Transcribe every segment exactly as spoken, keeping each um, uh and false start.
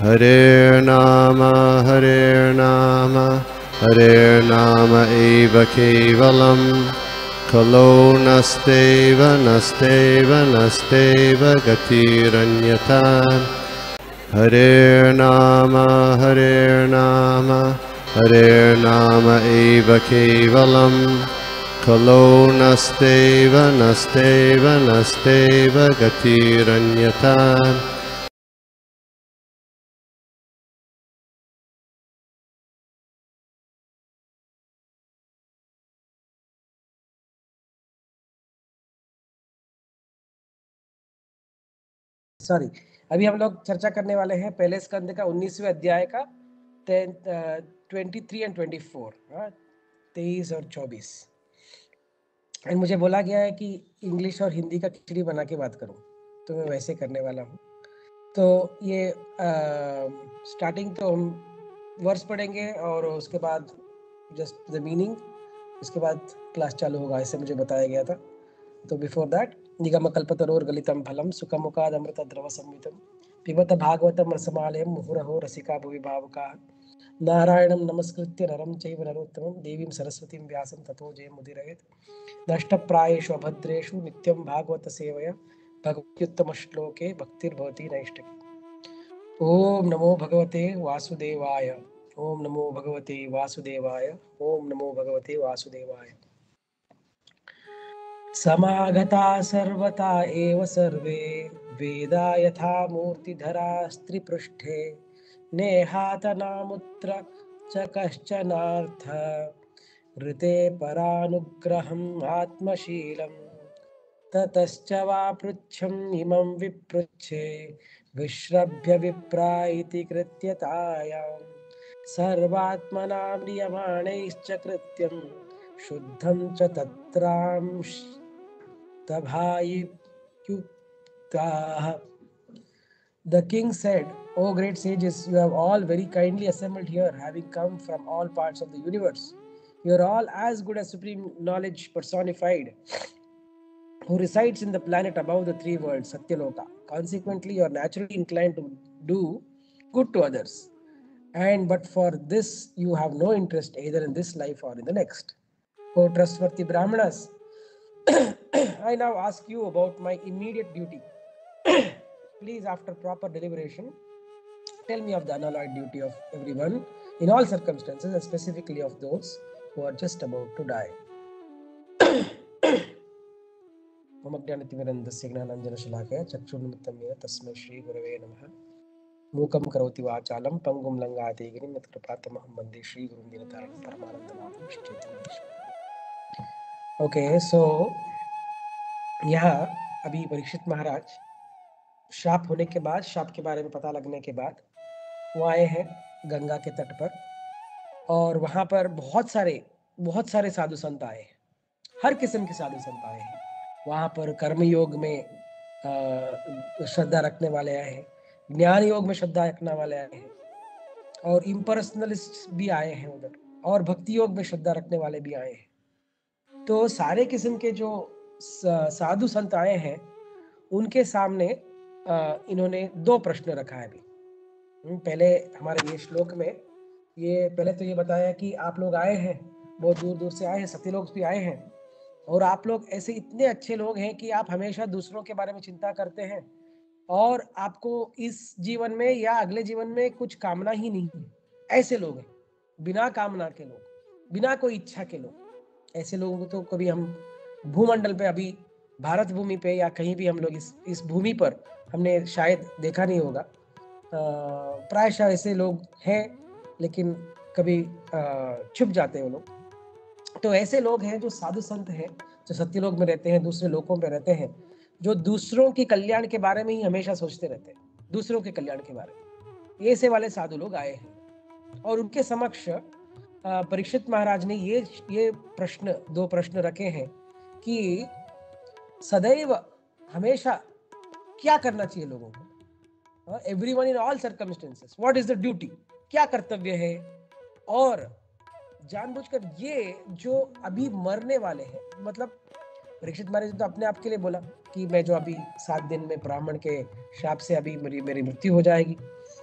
हरे नाम हरे नाम हरे नाम एव केवलम खलो नस्तेव नस्तेव नस्तेव गतिरन्यथा। हरे नाम हरे नाम हरे नाम एव केवलम खलो नस्तेव नस्तेव नस्तेव गतिरन्यथा। सॉरी, अभी हम लोग चर्चा करने वाले हैं पहले स्कंद का उन्नीसवें अध्याय का twenty three and twenty four, तेईस और चौबीस। एंड मुझे बोला गया है कि इंग्लिश और हिंदी का खिचड़ी बना के बात करूं, तो मैं वैसे करने वाला हूं। तो ये स्टार्टिंग तो हम वर्ड्स पढ़ेंगे और उसके बाद जस्ट द मीनिंग, उसके बाद क्लास चालू होगा, ऐसे मुझे बताया गया था। तो बिफोर दैट, निगमकल्पतरोर्गलितं फलं सुखमुखादमृतद्रवसंयुतं पिबत भागवतं रसमालयं मुहुरहो रसिका भुवि भावुकाः। नारायणं नमस्कृत्य नरं चैव नरोत्तमं देवीं सरस्वतीं व्यासं ततो जयमुदीरयेत्। नष्टप्रायेषु अभद्रेषु नित्यं भागवत सेवया भगवत्युत्तमश्लोके भक्तिर्भवति नैष्ठिकी। ओम नमो भगवते वासुदेवाय। ओम नमो भगवते वासुदेवाय। ओम नमो भगवते वासुदेवाय। समागता सर्वता एव सर्वे वेदा यथा मूर्तिधरा स्त्रीपृष्ठे नेहातनामुत्र च कश्चनार्थ ऋते परानुग्रहम् आत्मशीलं ततश्च वा पृच्छम् इमं विपृच्छे विश्रभ्य विप्रा इति कृत्यतायां सर्वात्मना म्रियमाणैश्च कृत्यं शुद्धं च तत्रांश The king said, O great sages, you have all very kindly assembled here, having come from all parts of the universe. You are all as good as supreme knowledge personified, who resides in the planet above the three worlds, Satyaloka. Consequently, you are naturally inclined to do good to others. And but for this, you have no interest either in this life or in the next. O trustworthy Brahmanas, I now ask you about my immediate duty. Please, after proper deliberation, tell me of the unalloyed duty of everyone in all circumstances, and specifically of those who are just about to die. मम ज्ञानतिमिरन्धस्य ज्ञानाञ्जनशलाकया चक्षुर्मिलितं येन तस्मै श्रीगुरवे नमः। मूकं करोति वाचालं पङ्गुं लङ्घयते गिरिं यत्कृपातमहं वन्दे श्रीगुरुं दीनतारिणं परमानन्दमाधवं श्रीचैतन्यदेवं। Okay, सो यहाँ अभी परीक्षित महाराज श्राप होने के बाद, श्राप के बारे में पता लगने के बाद वो आए हैं गंगा के तट पर, और वहाँ पर बहुत सारे बहुत सारे साधु संत आए हैं, हर किस्म के साधु संत आए हैं। वहाँ पर कर्म योग में श्रद्धा रखने वाले आए हैं, ज्ञान योग में श्रद्धा रखने वाले आए हैं, और इम्पर्सनलिस्ट भी आए हैं उधर, और भक्ति योग में श्रद्धा रखने वाले भी आए हैं। तो सारे किस्म के जो साधु संत आए हैं उनके सामने इन्होंने दो प्रश्न रखा है। अभी पहले हमारे ये श्लोक में ये पहले तो ये बताया कि आप लोग आए हैं, बहुत दूर दूर से आए हैं, सत्यलोक भी आए हैं, और आप लोग ऐसे इतने अच्छे लोग हैं कि आप हमेशा दूसरों के बारे में चिंता करते हैं, और आपको इस जीवन में या अगले जीवन में कुछ कामना ही नहीं है। ऐसे लोग हैं, बिना कामना के लोग, बिना कोई इच्छा के लोग। ऐसे लोगों को तो कभी हम भूमंडल पे, अभी भारत भूमि पे या कहीं भी हम लोग इस इस भूमि पर हमने शायद देखा नहीं होगा। प्रायशः ऐसे लोग हैं, लेकिन कभी छुप जाते हैं वो लोग। तो ऐसे लोग हैं जो साधु संत हैं, जो सत्यलोक में रहते हैं, दूसरे लोकों में रहते हैं, जो दूसरों के कल्याण के बारे में ही हमेशा सोचते रहते हैं, दूसरों के कल्याण के बारे में। ऐसे वाले साधु लोग आए हैं, और उनके समक्ष परीक्षित महाराज ने ये ये प्रश्न दो प्रश्न रखे हैं कि सदैव हमेशा क्या करना चाहिए लोगों को, everyone in all circumstances, what is the duty, क्या कर्तव्य है। और जानबूझकर ये जो अभी मरने वाले हैं, मतलब परीक्षित महाराज ने तो अपने आप के लिए बोला कि मैं जो अभी सात दिन में ब्राह्मण के शाप से अभी मेरी मेरी मृत्यु हो जाएगी,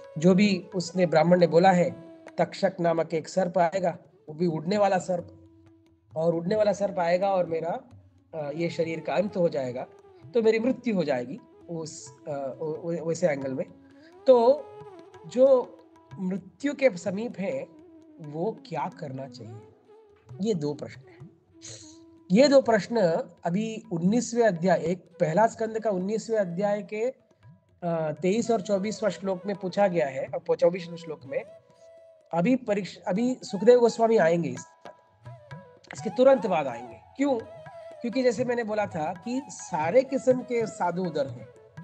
जो भी उसने ब्राह्मण ने बोला है, तक्षक नामक एक सर्प आएगा, वो भी उड़ने वाला सर्प, और उड़ने वाला सर्प आएगा और मेरा अ, ये शरीर का अंत हो जाएगा, तो मेरी मृत्यु हो जाएगी उस अ, व- वैसे एंगल में। तो जो मृत्यु के समीप है वो क्या करना चाहिए, ये दो प्रश्न हैं। ये दो प्रश्न अभी उन्नीसवें अध्याय, एक पहला स्कंद का उन्नीसवें अध्याय के तेईस और चौबीसवां श्लोक में पूछा गया है, और चौबीसवें श्लोक में अभी परीक्षा अभी सुखदेव गोस्वामी आएंगे, इस इसके तुरंत बाद आएंगे। क्यों? क्योंकि जैसे मैंने बोला था कि सारे किस्म के साधु उधर हैं,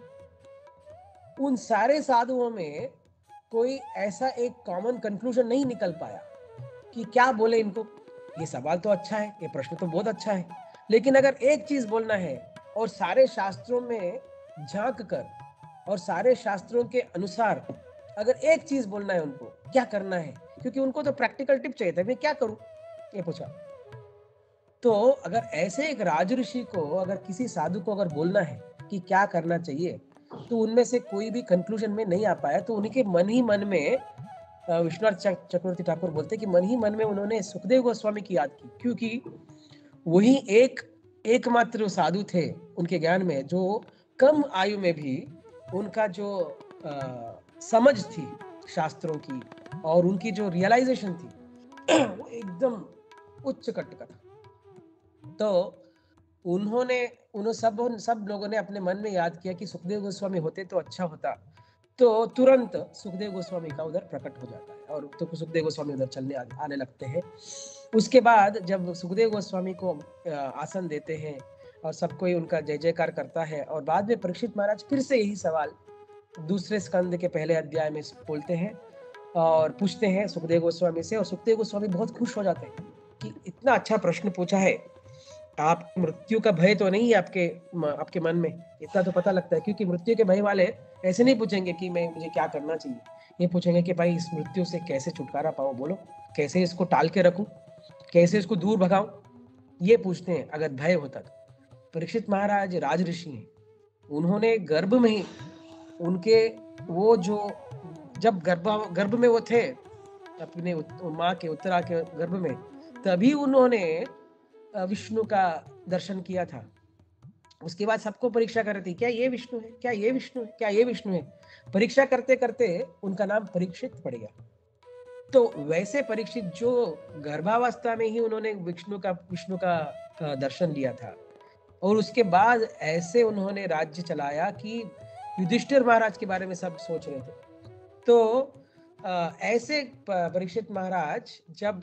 उन सारे साधुओं में कोई ऐसा एक कॉमन कंक्लूजन नहीं निकल पाया कि क्या बोले इनको। ये सवाल तो अच्छा है, ये प्रश्न तो बहुत अच्छा है, लेकिन अगर एक चीज बोलना है और सारे शास्त्रों में झांक कर और सारे शास्त्रों के अनुसार अगर एक चीज बोलना है उनको, क्या करना है, क्योंकि उनको तो प्रैक्टिकल टिप चाहिए था, मैं क्या करूं, ये पूछा। तो अगर ऐसे एक राजऋषि को, अगर किसी साधु को अगर बोलना है कि क्या करना चाहिए, तो उनमें से कोई भी कंक्लूजन में नहीं आ पाया। तो उनके मन ही मन में अ, विश्वनाथ चक- चक्रवर्ती ठाकुर बोलते हैं कि मन ही मन में उन्होंने सुखदेव गोस्वामी की याद की, क्योंकि वही एक एकमात्र साधु थे उनके ज्ञान में, जो कम आयु में भी उनका जो अ, समझ थी शास्त्रों की और उनकी जो रियलाइजेशन थी वो एकदम उच्च कट का था। तो उन्होंने उन्होंने सब सब लोगों ने अपने मन में याद किया कि सुखदेव गोस्वामी होते तो अच्छा होता। तो तुरंत सुखदेव गोस्वामी का उधर प्रकट हो जाता है और तो सुखदेव गोस्वामी उधर चलने आ, आने लगते हैं। उसके बाद जब सुखदेव गोस्वामी को अ, आसन देते हैं और सब कोई उनका जय जयकार करता है, और बाद में परीक्षित महाराज फिर से यही सवाल दूसरे स्कंद के पहले अध्याय में बोलते हैं और पूछते हैं सुखदेव गोस्वामी से, और सुखदेव गोस्वामी बहुत खुश हो जाते हैं कि इतना अच्छा प्रश्न पूछा है, आप मृत्यु का भय तो नहीं है आपके आपके मन में, इतना तो पता लगता है। क्योंकि मृत्यु के भय वाले ऐसे नहीं पूछेंगे कि मैं मुझे क्या करना चाहिए, ये पूछेंगे कि भाई इस मृत्यु से कैसे छुटकारा पाऊं, बोलो कैसे इसको टाल के रखूं, कैसे इसको दूर भगाऊं, ये पूछते हैं अगर भय होता तो। परीक्षित महाराज राज ऋषि हैं, उन्होंने गर्भ में ही उनके वो जो जब गर्भ गर्भ में वो थे अपने माँ के उत्तरा के गर्भ में, तभी उन्होंने विष्णु का दर्शन किया था। उसके बाद सबको परीक्षा कर रही थी, क्या ये विष्णु है, क्या ये विष्णु है, क्या ये विष्णु है। परीक्षा करते करते उनका नाम परीक्षित पड़ गया। तो वैसे परीक्षित जो गर्भावस्था में ही उन्होंने विष्णु का विष्णु का दर्शन लिया था, और उसके बाद ऐसे उन्होंने राज्य चलाया कि युधिष्ठिर महाराज के बारे में सब सोच रहे थे। तो ऐसे परीक्षित महाराज जब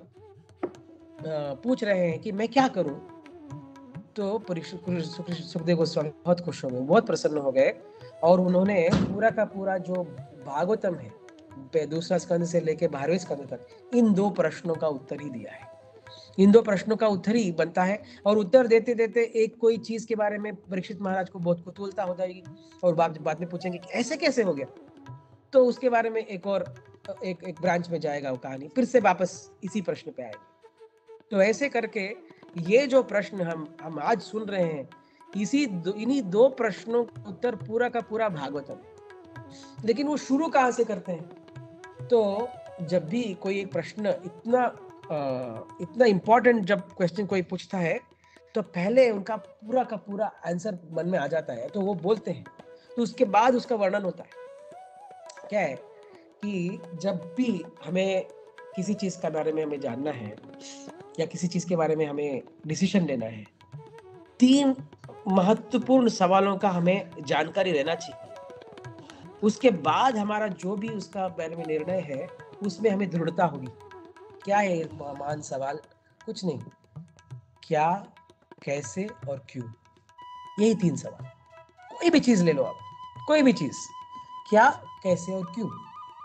पूछ रहे हैं कि मैं क्या करूं, तो सुखदेव गोस्वामी बहुत खुश हो गए, बहुत प्रसन्न हो गए, और उन्होंने पूरा का पूरा जो भागवतम है दूसरा स्कंद से लेके बारहवें स्कंद तक, इन दो प्रश्नों का उत्तर ही दिया है। इन दो प्रश्नों का उत्तर ही बनता है, और उत्तर देते देते एक कोई चीज के बारे में परीक्षित महाराज को बहुत कुतूहलता हो जाएगी, और बाद बाद में पूछेंगे कि ऐसे कैसे हो गया, तो उसके बारे में एक और एक एक ब्रांच में जाएगा वो कहानी, फिर से वापस इसी प्रश्न पे आएगी। तो ऐसे करके ये जो प्रश्न हम हम आज सुन रहे हैं, इसी दो, इन्हीं दो प्रश्नों का उत्तर पूरा का पूरा भागवतम है। लेकिन वो शुरू कहाँ से करते हैं? तो जब भी कोई एक प्रश्न इतना आ, इतना इंपॉर्टेंट जब क्वेश्चन कोई पूछता है, तो पहले उनका पूरा का पूरा आंसर मन में आ जाता है, तो वो बोलते हैं, तो उसके बाद उसका वर्णन होता है। क्या है कि जब भी हमें किसी चीज के बारे में हमें जानना है या किसी चीज के बारे में हमें डिसीजन लेना है, तीन महत्वपूर्ण सवालों का हमें जानकारी रहना चाहिए। उसके बाद हमारा जो भी उसका बारे में निर्णय है उसमें हमें दृढ़ता होगी। क्या है ये महान सवाल? कुछ नहीं, क्या, कैसे और क्यों, यही तीन सवाल। कोई भी चीज ले लो आप, कोई भी चीज, क्या, कैसे और क्यों।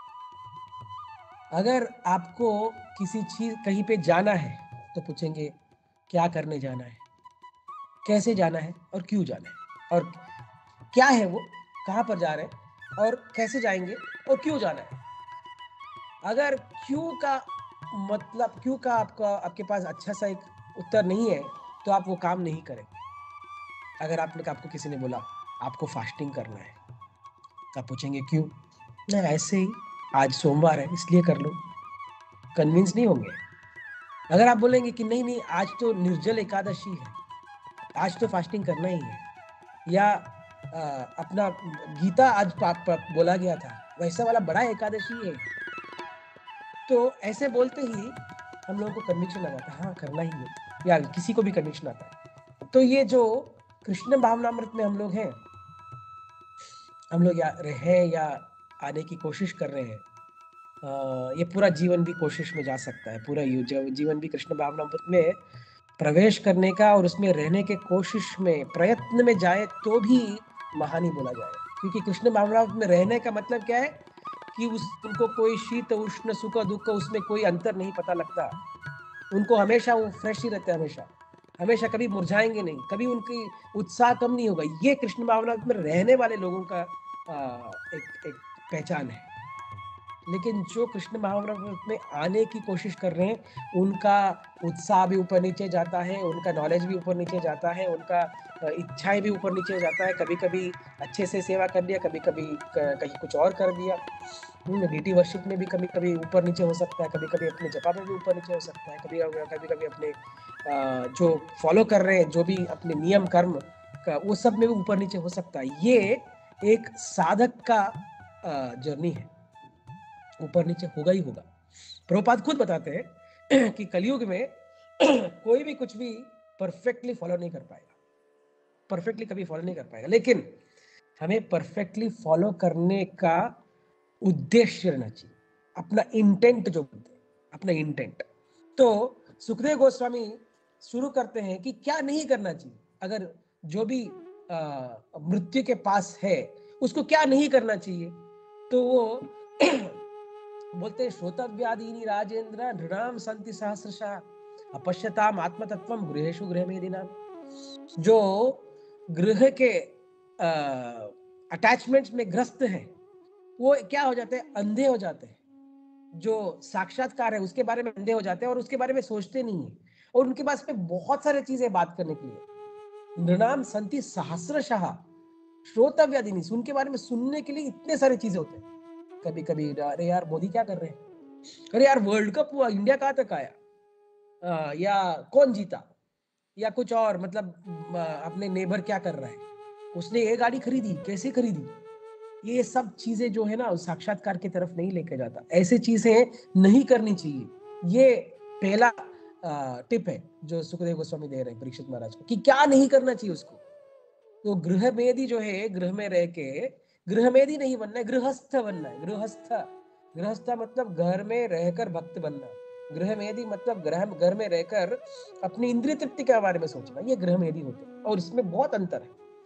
अगर आपको किसी चीज कहीं पे जाना है तो पूछेंगे क्या करने जाना है, कैसे जाना है और क्यों जाना है, और क्या है वो, कहाँ पर जा रहे हैं और कैसे जाएंगे और क्यों जाना है। अगर क्यों का मतलब क्यों का आपका आपके पास अच्छा सा एक उत्तर नहीं है, तो आप वो काम नहीं करेंगे। अगर आपने आपको किसी ने बोला आपको फास्टिंग करना है, तो आप पूछेंगे क्यों? नहीं, ऐसे ही आज सोमवार है इसलिए कर लो, कन्विंस नहीं होंगे। अगर आप बोलेंगे कि नहीं नहीं आज तो निर्जल एकादशी है, आज तो फास्टिंग करना ही है, या आ, अपना गीता आज पा, पा, बोला गया था वैसा वाला बड़ा एकादशी है, तो ऐसे बोलते ही हम लोगों को कन्विक्शन आ जाता है, हाँ करना ही है, या किसी को भी कन्विक्शन आता है। तो ये जो कृष्ण भावनामृत में हम लोग हैं, हम लोग या रहे या आने की कोशिश कर रहे हैं, आ, ये पूरा जीवन भी कोशिश में जा सकता है, पूरा जीवन भी कृष्ण भावनामृत में प्रवेश करने का और उसमें रहने के कोशिश में प्रयत्न में जाए तो भी महान ही बोला जाए। क्योंकि कृष्ण भावनामृत में रहने का मतलब क्या है कि उस उनको कोई शीत उष्ण सुख दुख उसमें कोई अंतर नहीं पता लगता, उनको हमेशा वो फ्रेश ही रहते हैं, हमेशा हमेशा कभी मुरझाएंगे नहीं, कभी उनकी उत्साह कम नहीं होगा। ये कृष्ण भावनामृत में रहने वाले लोगों का आ, एक एक पहचान है। लेकिन जो कृष्ण भावनामृत में आने की कोशिश कर रहे हैं उनका उत्साह भी ऊपर नीचे जाता है, उनका नॉलेज भी ऊपर नीचे जाता है, उनका इच्छाएं भी ऊपर नीचे जाता है। कभी कभी अच्छे से सेवा कर लिया, कभी कभी कहीं कुछ और कर दिया। डीटी वर्शिप में भी कभी कभी ऊपर नीचे हो सकता है, कभी कभी अपने जपा में भी ऊपर नीचे हो सकता है, कभी कभी कभी अपने जो फॉलो कर रहे हैं जो भी अपने नियम कर्म का वो सब में भी ऊपर नीचे हो सकता है। ये एक साधक का जर्नी है, ऊपर नीचे होगा ही होगा। प्रभुपाद खुद बताते हैं कि कलयुग में कोई भी कुछ भी परफेक्टली फॉलो नहीं कर पाएगा, परफेक्टली कभी फॉलो नहीं कर पाएगा, लेकिन हमें परफेक्टली फॉलो करने का उद्देश्य रहना चाहिए, अपना इंटेंट जो बोलते हैं, अपना इंटेंट। तो सुखदेव गोस्वामी शुरू करते हैं कि क्या नहीं करना चाहिए, अगर जो भी मृत्यु के पास है उसको क्या नहीं करना चाहिए। तो वो बोलते हैं श्रोतव्यादीनि राजेंद्र नृणाम संति सहस्रशः अपश्यताम आत्मतत्वम गृहेषु गृहमेदिनाम। जो गृह के अटैचमेंट्स में ग्रस्त हैं वो क्या हो जाते हैं, अंधे हो जाते हैं। जो साक्षात्कार है उसके बारे में अंधे हो जाते हैं और उसके बारे में सोचते नहीं है, और उनके पास में बहुत सारे चीजें बात करने के लिए। नृणाम संति सहस्रशः श्रोतव्यादीनि, उनके बारे में सुनने के लिए इतने सारे चीजें होते हैं। कभी कभी अरे यार मोदी क्या कर रहे हैं, अरे यार वर्ल्ड कप हुआ, इंडिया कहाँ तक आया, आ, या कौन जीता, या कुछ और, मतलब अपने नेबर क्या कर रहा है, उसने ये गाड़ी खरीदी कैसे खरीदी। ये सब चीजें जो है ना साक्षात्कार की तरफ नहीं लेके जाता, ऐसी चीजें नहीं करनी चाहिए। ये पहला टिप है जो सुखदेव गोस्वामी दे रहे हैं परीक्षित महाराज को कि क्या नहीं करना चाहिए उसको। तो गृहमेदी जो है, गृह में रह के, गृहमेदी नहीं बनना है, गृहस्थ बनना है। गृहस्थ गृहस्थ मतलब घर में रहकर भक्त बनना, गृहमेदी मतलब ग्रह घर में रहकर अपनी इंद्रिय तृप्ति के बारे में सोचना, ये गृहमेदी होते हैं। और इसमें बहुत अंतर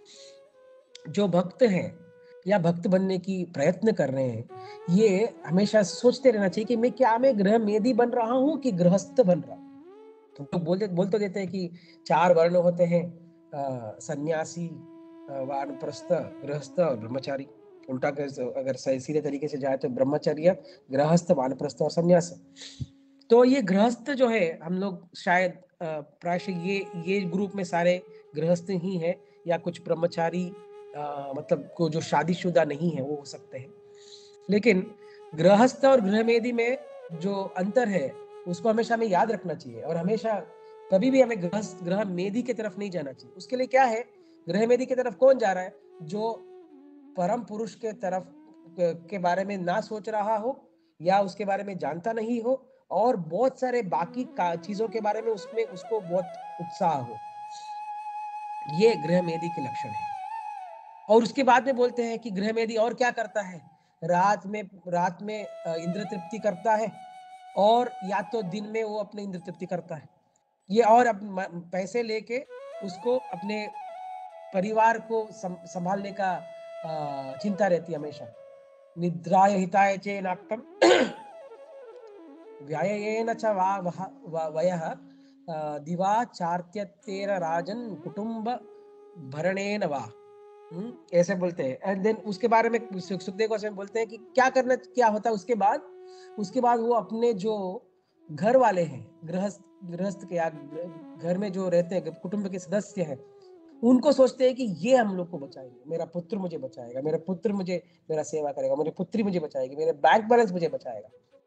है। जो भक्त हैं या भक्त बनने की प्रयत्न कर रहे हैं, ये हमेशा सोचते रहना चाहिए कि मैं क्या मैं गृहमेदी बन रहा हूँ कि गृहस्थ बन रहा हूँ। तो लोग बोलते बोल तो देते हैं कि चार वर्ण होते हैं, सन्यासी, वानप्रस्थ, गृहस्थ और ब्रह्मचारी। उल्टा अगर सीधे तरीके से जाए तो ब्रह्मचर्य, गृहस्थ, वानप्रस्थ और सन्यास। तो ये गृहस्थ जो है हम लोग शायद प्रायः ये ये ग्रुप में सारे गृहस्थ ही हैं, या कुछ ब्रह्मचारी आ, मतलब को जो शादीशुदा नहीं है वो हो सकते हैं। लेकिन गृहस्थ और गृहमेदी में जो अंतर है उसको हमेशा हमें याद रखना चाहिए, और हमेशा कभी भी हमें गृहस्थ गृहमेदी की तरफ नहीं जाना चाहिए। उसके लिए क्या है, गृहमेदी की तरफ कौन जा रहा है, जो परम पुरुष के तरफ के बारे में ना सोच रहा हो या उसके बारे में जानता नहीं हो, और बहुत सारे बाकी चीजों के बारे में उसमें उसको बहुत उत्साह हो। ये गृहमेदी के लक्षण है। और उसके बाद में बोलते हैं कि गृहमेदी और क्या करता है, रात में रात में इंद्र तृप्ति करता है, और या तो दिन में वो अपने इंद्र तृप्ति करता है। ये और अब पैसे लेके उसको अपने परिवार को संभालने का चिंता रहती है हमेशा। निद्राय हिताय चे नाक्तम व्यायेन च वा वयः दिवा चार्त्यतेर राजन कुटुंब भरणेन वा, ऐसे बोलते हैं। एंड देन उसके बारे में सुखदेव गोस्वामी बोलते हैं कि क्या करना क्या होता है उसके बाद। उसके बाद वो अपने जो घर वाले हैं, गृहस्थ गृहस्थ के या घर में जो रहते हैं कुटुंब के सदस्य हैं, उनको सोचते हैं कि ये हम लोग को बचाएंगे, मेरा पुत्र मुझे बचाएगा, मेरा पुत्र मुझे मेरा सेवा करेगा, मेरी पुत्री मुझे बचाएगी, मेरे बैंक बैलेंस मुझे बचाएगा।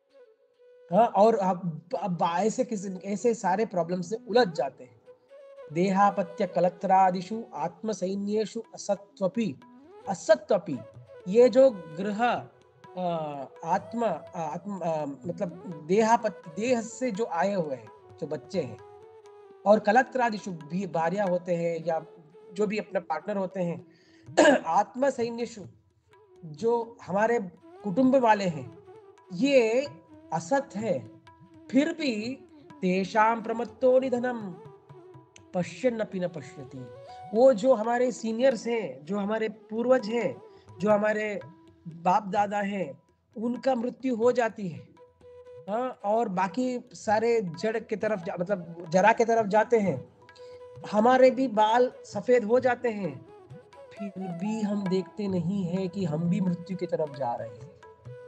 हाँ, और अब अब ऐसे किसी ऐसे सारे प्रॉब्लम से उलझ जाते हैं। देहापत्य कलत्रादिषु आत्मसैन्येषु असत्वपि असत्वपि, ये जो ग्रह अ, आत्मा अ, आत्म अ, मतलब देहापत्य, देह से जो आए हुए हैं, जो बच्चे हैं, और कलत्रादिषु भी भार्या होते हैं या जो भी अपना पार्टनर होते हैं, आत्मसैन्येषु जो हमारे कुटुंब वाले हैं, ये असत है, फिर भी तेषां प्रमत्तो निधनम पश्यन्नपि न पश्यति। वो जो हमारे सीनियर्स हैं, जो हमारे पूर्वज हैं, जो हमारे बाप दादा हैं, उनका मृत्यु हो जाती है, हाँ, और बाकी सारे जड़ की तरफ जा, मतलब जरा की तरफ जाते हैं, हमारे भी बाल सफेद हो जाते हैं, फिर भी हम देखते नहीं है कि हम भी मृत्यु की तरफ जा रहे हैं।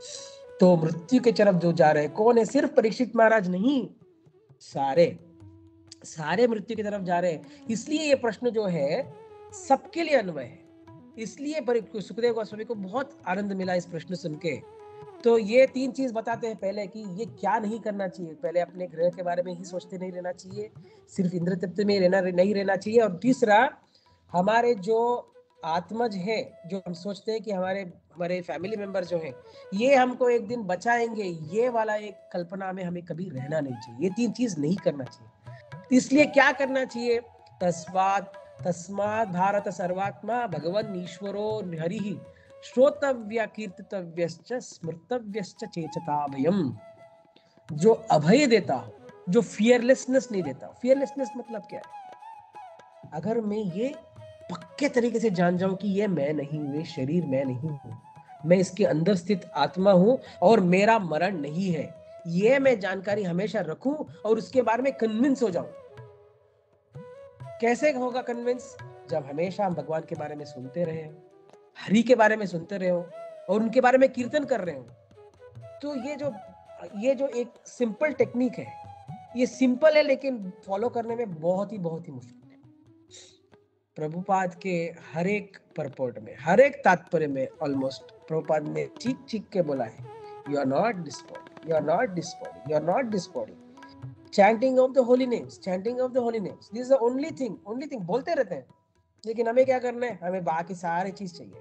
तो मृत्यु की तरफ जो जा रहे हैं कौन है? सिर्फ परीक्षित महाराज नहीं, सारे सारे मृत्यु की तरफ जा रहे हैं। इसलिए ये प्रश्न जो है सबके लिए अन्वय है। इसलिए सुखदेव गोस्वामी को बहुत आनंद मिला इस प्रश्न सुन के। तो ये तीन चीज बताते हैं पहले कि ये क्या नहीं करना चाहिए। पहले अपने ग्रह के बारे में ही सोचते नहीं रहना चाहिए, सिर्फ इंद्र तृप्ति में रहना नहीं रहना चाहिए। और तीसरा, हमारे जो आत्मज है, जो हम सोचते हैं कि हमारे हमारे फैमिली मेंबर जो हैं, ये हमको एक दिन बचाएंगे, ये वाला एक कल्पना में हमें कभी रहना नहीं चाहिए। ये तीन चीज नहीं करना चाहिए। इसलिए क्या करना चाहिए? तस्मात् तस्मात् भारत सर्वात्मा भगवान ईश्वरो हरिः श्रोतव्य कीर्तितव्यश्च स्मृतव्यश्च चेतताभयम्। जो अभय देता हो, जो फियरलेसनेस नहीं देता। फियरलेसनेस मतलब क्या है? अगर मैं ये पक्के तरीके से जान जाऊं कि ये मैं नहीं हूं, ये शरीर मैं नहीं हूं, मैं इसके अंदर स्थित आत्मा हूं और मेरा मरण नहीं है, ये मैं जानकारी हमेशा रखूं और उसके बारे में कन्विंस हो जाऊं। कैसे होगा कन्विंस? जब हमेशा हम भगवान के बारे में सुनते रहे, हरि के बारे में सुनते रहे हो और उनके बारे में कीर्तन कर रहे हो। तो ये जो ये जो एक सिंपल टेक्निक है, ये सिंपल है लेकिन फॉलो करने में बहुत ही बहुत ही मुश्किल है। प्रभुपाद के हर एक परपोर्ट में, हर एक तात्पर्य में ऑलमोस्ट प्रभुपाद ने चीख चीख के बोला है, you are not this body, you are not this body, you are not this body. Chanting of the holy names, chanting of the holy names, this is the only thing, only thing बोलते रहते हैं। लेकिन हमें क्या करना है? हमें बाकी सारी चीज चाहिए,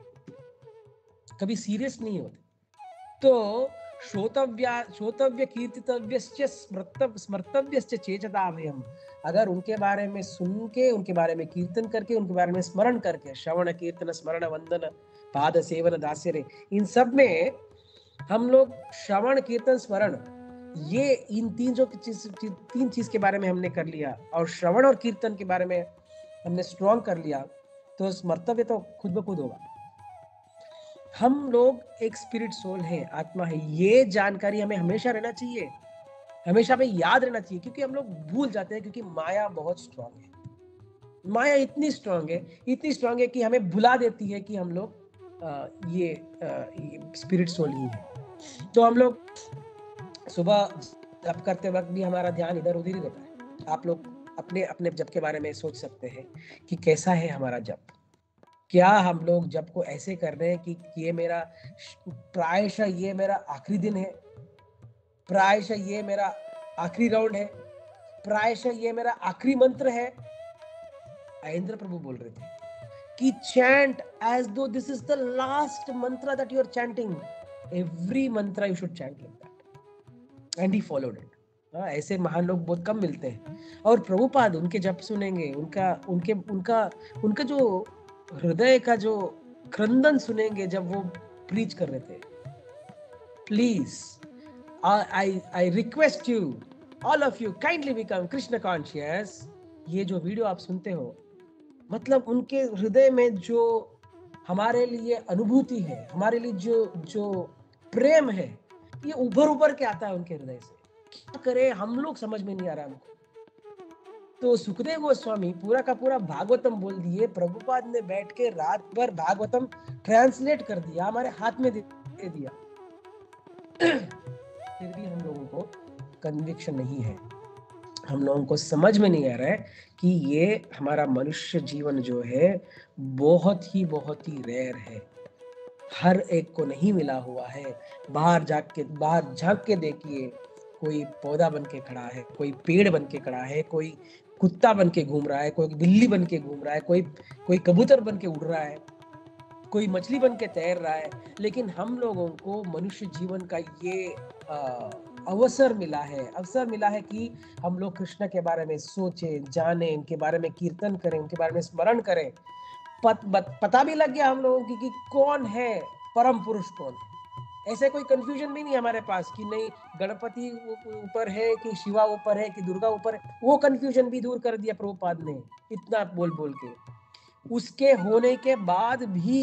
कभी सीरियस नहीं होते। तो श्रोतव्य श्रोतव्य कीर्तितव्यश्च स्मृतव्य स्मर्तव्यश्च चेतताभयम्। अगर उनके बारे में सुन के, उनके बारे में कीर्तन करके, उनके बारे में स्मरण करके, श्रवण कीर्तन स्मरण वंदन पाद सेवन दास्यरे, इन सब में हम लोग श्रवण कीर्तन स्मरण, ये इन तीन जो चीज तीन चीज के बारे में हमने कर लिया और श्रवण और कीर्तन के बारे में हमने स्ट्रॉन्ग कर लिया, तो स्मर्तव्य तो खुद ब खुद होगा। हम लोग एक स्पिरिट सोल है, आत्मा है, ये जानकारी हमें हमेशा रहना चाहिए, हमेशा हमें याद रहना चाहिए। क्योंकि हम लोग भूल जाते हैं, क्योंकि माया बहुत स्ट्रांग है। माया इतनी स्ट्रांग है, इतनी स्ट्रांग है कि हमें भुला देती है कि हम लोग आ, ये, ये स्पिरिट सोल ही है। तो हम लोग सुबह जप करते वक्त भी हमारा ध्यान इधर उधर ही रहता है। आप लोग अपने अपने जप के बारे में सोच सकते हैं कि कैसा है हमारा जप। क्या हम लोग जप को ऐसे कर रहे हैं कि ये मेरा प्रायशः ये मेरा आखिरी दिन है, प्रायशः ये मेरा आखिरी राउंड है, प्रायशः ये मेरा आखिरी मंत्र है। इंद्र प्रभु बोल रहे थे कि chant as though this is the last mantra that you are chanting, every mantra you should chant like that, and he followed it. ऐसे महान लोग बहुत कम मिलते हैं। और प्रभुपाद उनके जप सुनेंगे, उनका उनके उनका उनका जो हृदय का जो क्रंदन सुनेंगे जब वो प्रीच कर रहे थे। Please I I request you, all of you, kindly become Krishna conscious. ये जो वीडियो आप सुनते हो, मतलब उनके हृदय में जो हमारे लिए अनुभूति है, हमारे लिए जो जो प्रेम है, ये उभर उभर के आता है उनके हृदय से। क्या करें हम लोग, समझ में नहीं आ रहा हमको। तो सुखदेव गोस्वामी पूरा का पूरा भागवतम बोल दिए। प्रभुपाद ने बैठ के रात भर भागवतम ट्रांसलेट कर दिया, हमारे हाथ में दे दिया। फिर भी हम लोगों को कन्विक्शन नहीं है। हम लोगों को समझ में नहीं आ रहा है कि ये हमारा मनुष्य जीवन जो है बहुत ही बहुत ही रेयर है, हर एक को नहीं मिला हुआ है। बाहर जाके के बाहर झांक के देखिए, कोई पौधा बन के खड़ा है, कोई पेड़ बन के खड़ा है, कोई कुत्ता बन के घूम रहा है, कोई बिल्ली बन के घूम रहा है, कोई कोई कबूतर बन के उड़ रहा है, कोई मछली बन के तैर रहा है। लेकिन हम लोगों को मनुष्य जीवन का ये आ, अवसर मिला है अवसर मिला है कि हम लोग कृष्ण के बारे में सोचें, जानें, इनके बारे में कीर्तन करें, उनके बारे में स्मरण करें। पत, बत, पता भी लग गया हम लोगों की कि कौन है परम पुरुष, कौन है। ऐसे कोई कंफ्यूजन भी नहीं हमारे पास कि नहीं गणपति ऊपर है कि शिवा ऊपर है कि दुर्गा ऊपर है। वो कंफ्यूजन भी दूर कर दिया प्रभुपाद ने इतना बोल बोल के। उसके होने के बाद भी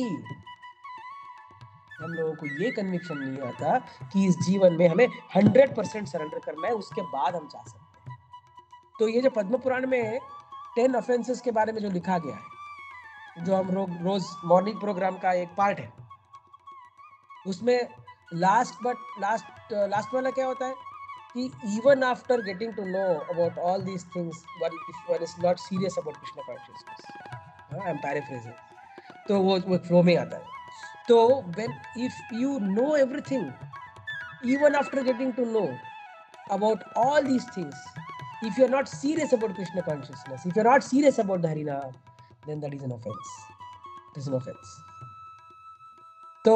हम लोगों को ये कन्विक्शन नहीं आता कि इस जीवन में हमें हंड्रेड परसेंट सरेंडर करना है, उसके बाद हम जा सकते हैं। तो ये जो पद्म पुराण में टेन ऑफेंसेस के बारे में जो लिखा गया है, जो हम रो, रोज मॉर्निंग प्रोग्राम का एक पार्ट है, उसमें लास्ट बट लास्ट लास्ट वाला क्या होता है कि even after getting to know about all these things, one is not serious about Krishna consciousness. I am paraphrasing, तो वो वो फ्लो में आता है। तो when if you know everything, even after getting to know about all these things, if you are not serious about Krishna consciousness, if you are not serious about the Harinam, then that is an offense. It is an offense. तो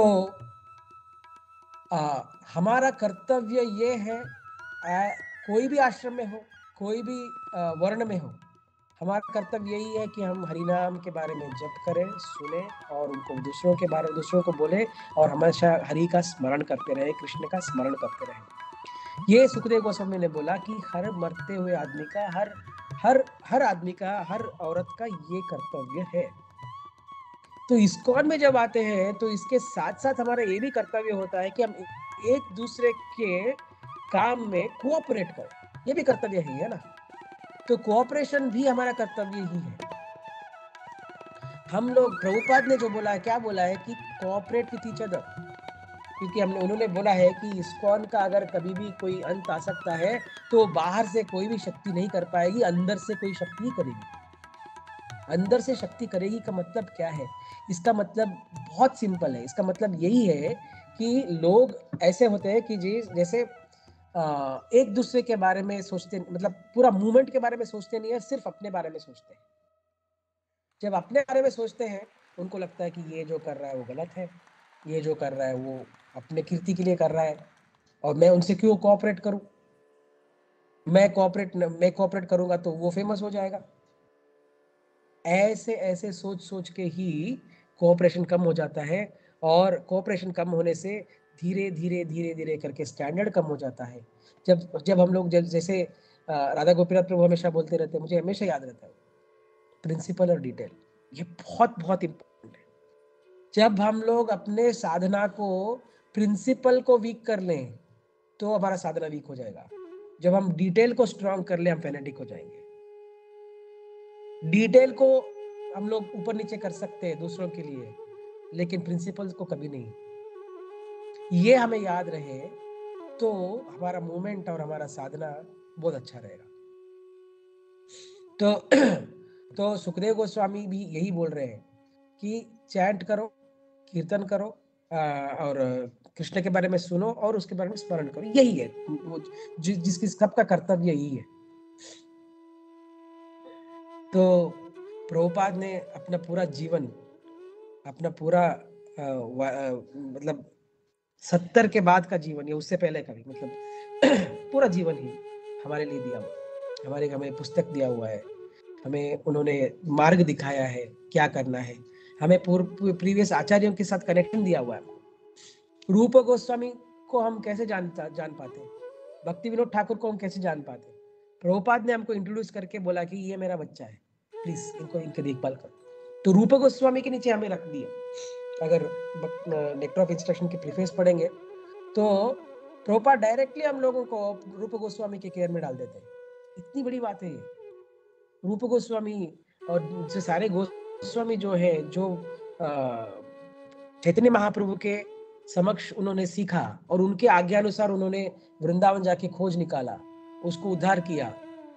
आ, हमारा कर्तव्य ये है, आ, कोई भी आश्रम में हो, कोई भी आ, वर्ण में हो, हमारा कर्तव्य यही है कि हम हरिनाम के बारे में जप करें, सुने और उनको दूसरों के बारे में दूसरों को बोले और हमेशा हरि का स्मरण करते रहे, कृष्ण का स्मरण करते रहे। ये सुखदेव गोस्वामी ने बोला कि हर मरते हुए आदमी का, हर हर हर आदमी का, हर औरत का ये कर्तव्य है। तो इस्कॉन में जब आते हैं तो इसके साथ साथ हमारा ये भी कर्तव्य होता है कि हम एक दूसरे के काम में कोऑपरेट करें। ये भी कर्तव्य ही है ना। तो कोऑपरेशन भी हमारा कर्तव्य ही है। हम लोग, प्रभुपाद ने जो बोला है, क्या बोला है कि कोऑपरेट विथ ईच अदर, क्योंकि हमने उन्होंने बोला है कि इस्कॉन का अगर कभी भी कोई अंत आ सकता है तो बाहर से कोई भी शक्ति नहीं कर पाएगी, अंदर से कोई शक्ति ही करेगी। अंदर से शक्ति करेगी का मतलब क्या है? इसका मतलब बहुत सिंपल है। इसका मतलब यही है कि लोग ऐसे होते हैं कि जी जैसे आ, एक दूसरे के बारे में सोचते, मतलब पूरा मूवमेंट के बारे में सोचते नहीं है, सिर्फ अपने बारे में सोचते हैं। जब अपने बारे में सोचते हैं उनको लगता है कि ये जो कर रहा है वो गलत है, ये जो कर रहा है वो अपने कीर्ति के लिए कर रहा है और मैं उनसे क्यों कोऑपरेट करूं, मैं कोऑपरेट मैं कोऑपरेट करूंगा तो वो फेमस हो जाएगा। ऐसे ऐसे सोच सोच के ही कोऑपरेशन कम हो जाता है और कोऑपरेशन कम होने से धीरे धीरे धीरे धीरे करके स्टैंडर्ड कम हो जाता है। जब जब हम लोग जैसे राधा गोपीनाथ प्रभु हमेशा बोलते रहते हैं, मुझे हमेशा याद रहता है, प्रिंसिपल और डिटेल, ये बहुत बहुत इंपॉर्टेंट है। जब हम लोग अपने साधना को, प्रिंसिपल को वीक कर लें तो हमारा साधना वीक हो जाएगा। जब हम डिटेल को स्ट्रांग कर ले हम फेनेटिक हो जाएंगे। डिटेल को हम लोग ऊपर नीचे कर सकते हैं दूसरों के लिए, लेकिन प्रिंसिपल्स को कभी नहीं। ये हमें याद रहे तो हमारा मूवमेंट और हमारा साधना बहुत अच्छा रहेगा। तो तो सुखदेव गोस्वामी भी यही बोल रहे हैं कि चैंट करो, कीर्तन करो आ, और कृष्ण के बारे में सुनो और उसके बारे में स्मरण करो। यही है वो जि, जिसकी सबका कर्तव्य यही है। तो प्रभुपाद ने अपना पूरा जीवन, अपना पूरा आ, आ, मतलब सत्तर के बाद का जीवन या उससे पहले का भी, मतलब पूरा जीवन ही हमारे लिए दिया हुआ, हमारे हमें पुस्तक दिया हुआ है, हमें उन्होंने मार्ग दिखाया है क्या करना है, हमें पूर्व प्रीवियस आचार्यों के साथ कनेक्शन दिया हुआ है। रूप गोस्वामी को हम कैसे जान जान पाते, भक्ति विनोद ठाकुर को हम कैसे जान पाते? प्रभुपाद ने हमको इंट्रोड्यूस करके बोला कि ये मेरा बच्चा है, प्लीज इनको इनकी देखभाल करो। तो रूप गोस्वामी के नीचे हमें रख दिया। अगर नेक्टर ऑफ इंस्ट्रक्शन की प्रीफेस पढ़ेंगे तो प्रभुपाद डायरेक्टली हम लोगों को रूप गोस्वामी के केयर में डाल देते हैं। इतनी बड़ी बात है ये। रूप गोस्वामी और जो सारे गोस्वामी जो है, जो चैतन्य महाप्रभु के समक्ष उन्होंने सीखा और उनके आज्ञानुसार उन्होंने वृंदावन जाके खोज निकाला, उसको उद्धार किया,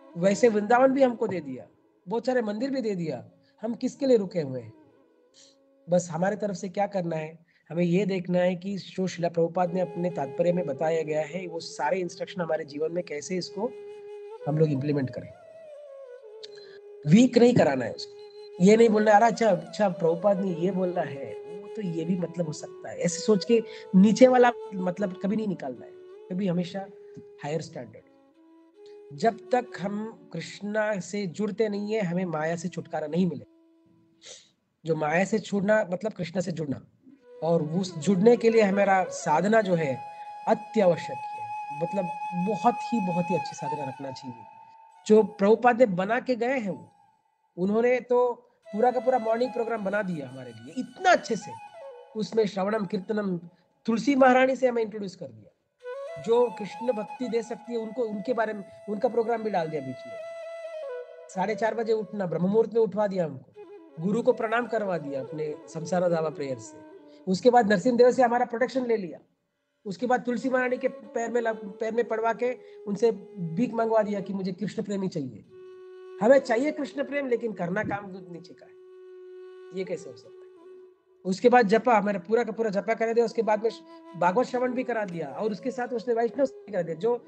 वैसे वृंदावन भी हमको दे दिया, बहुत सारे मंदिर भी दे दिया, हम किसके लिए रुके हुए हैं? बस हमारे तरफ से क्या करना है, हमें ये देखना है कि जो शिला प्रभुपाद ने अपने तात्पर्य में बताया गया है, वो सारे इंस्ट्रक्शन हमारे जीवन में कैसे इसको हम लोग इम्प्लीमेंट करें। वीक नहीं कराना है उसको, ये नहीं बोलना है अच्छा अच्छा प्रभुपाद ने ये बोला है, वो तो ये भी मतलब हो सकता है, ऐसे सोच के नीचे वाला मतलब कभी नहीं निकालना है, कभी हमेशा हायर स्टैंडर्ड। जब तक हम कृष्णा से जुड़ते नहीं है, हमें माया से छुटकारा नहीं मिले। जो माया से छूटना मतलब कृष्णा से जुड़ना, और उस जुड़ने के लिए हमारा साधना जो है अत्यावश्यक है, मतलब बहुत ही बहुत ही अच्छी साधना रखना चाहिए। जो प्रभुपाद ने बना के गए हैं, वो उन्होंने तो पूरा का पूरा मॉर्निंग प्रोग्राम बना दिया हमारे लिए इतना अच्छे से। उसमें श्रवणम कीर्तनम तुलसी महारानी से हमें इंट्रोड्यूस कर दिया, जो कृष्ण भक्ति दे सकती है उनको, उनके बारे में उनका प्रोग्राम भी डाल दिया बीच में। साढ़े चार बजे उठना, ब्रह्म मुहूर्त में उठवा दिया हमको, गुरु को प्रणाम करवा दिया अपने संसार दावा प्रेयर से। उसके बाद नरसिंह देव से हमारा प्रोटेक्शन ले लिया। उसके बाद तुलसी महारानी के पैर में पैर में पड़वा के उनसे भीख मंगवा दिया कि मुझे कृष्ण प्रेमी चाहिए। हमें चाहिए कृष्ण प्रेम, लेकिन करना काम नीचे का है, ये कैसे हो सकता है? उसके बाद जपा, हमारा पूरा का पूरा जपा करा दिया। उसके बाद में भागवत श्रवण भी करा दिया, और उसके साथ उसने वैष्णव करा दिया। जो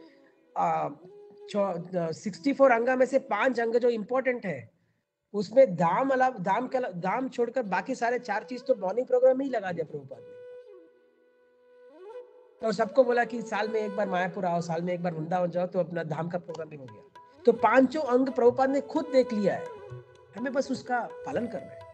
सिक्सटी फोर अंगा में से पांच अंग जो इम्पोर्टेंट है, उसमें दाम अलावा दाम के दाम छोड़कर बाकी सारे चार चीज तो मॉर्निंग प्रोग्राम में ही लगा दिया प्रभुपाद ने। और सबको बोला कि साल में एक बार मायापुर आओ, साल में एक बार वृंदावन जाओ, तो अपना धाम का प्रोग्राम भी हो गया। तो पांचों अंग प्रभुपाद ने खुद देख लिया है, हमें बस उसका पालन करना है।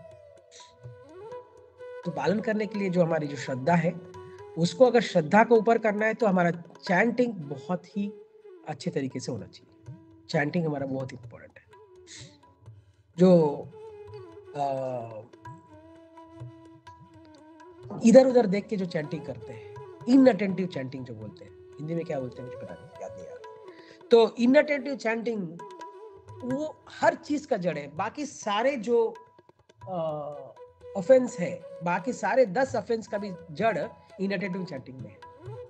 तो पालन करने के लिए जो हमारी जो श्रद्धा है, उसको अगर श्रद्धा को ऊपर करना है तो हमारा चैंटिंग बहुत ही अच्छे तरीके से होना चाहिए। चैंटिंग हमारा बहुत इंपॉर्टेंट है। जो इधर उधर देख के जो चैंटिंग करते हैं, इनअटेंटिव चैंटिंग जो बोलते हैं, हिंदी में क्या बोलते हैं मुझे पता नहीं, याद नहीं आ रहा। तो इनअटेंटिव चैंटिंग वो हर चीज का जड़ है। बाकी सारे जो ऑफेंस है, बाकी सारे दस ऑफेंस का भी जड़ इनअटेंटिव चैंटिंग में है।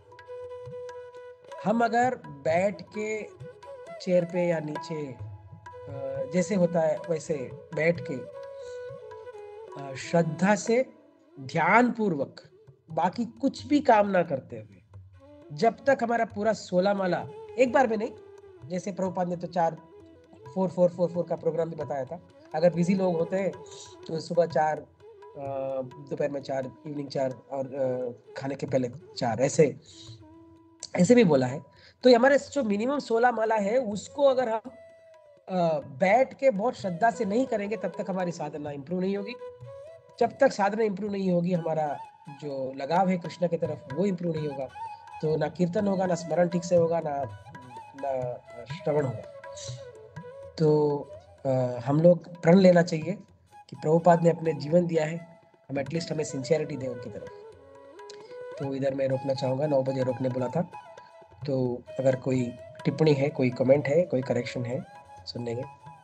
हम अगर बैठ के चेयर पे या नीचे जैसे होता है वैसे बैठ के श्रद्धा से ध्यान पूर्वक बाकी कुछ भी काम ना करते हुए, जब तक हमारा पूरा सोलह माला एक बार में नहीं, जैसे प्रभुपाद ने तो चार फोर फोर फोर फोर का प्रोग्राम भी बताया था। अगर बिजी लोग होते हैं तो सुबह चार, दोपहर में चार, इवनिंग चार, और खाने के पहले चार, ऐसे ऐसे भी बोला है। तो हमारे जो मिनिमम सोलह माला है, उसको अगर हम बैठ के बहुत श्रद्धा से नहीं करेंगे, तब तक हमारी साधना इंप्रूव नहीं होगी। जब तक साधना इंप्रूव नहीं होगी, हमारा जो लगाव है कृष्ण की तरफ, वो इंप्रूव नहीं होगा। तो ना कीर्तन होगा, ना स्मरण ठीक से होगा, ना ना श्रवण होगा। तो आ, हम लोग प्रण लेना चाहिए कि प्रभुपाद ने अपने जीवन दिया है, हम एटलीस्ट हमें सिंसियरिटी दें उनकी तरफ। तो इधर मैं रोकना चाहूँगा, नौ बजे रोकने बोला था। तो अगर कोई टिप्पणी है, कोई कमेंट है, कोई करेक्शन है, सुन लेंगे।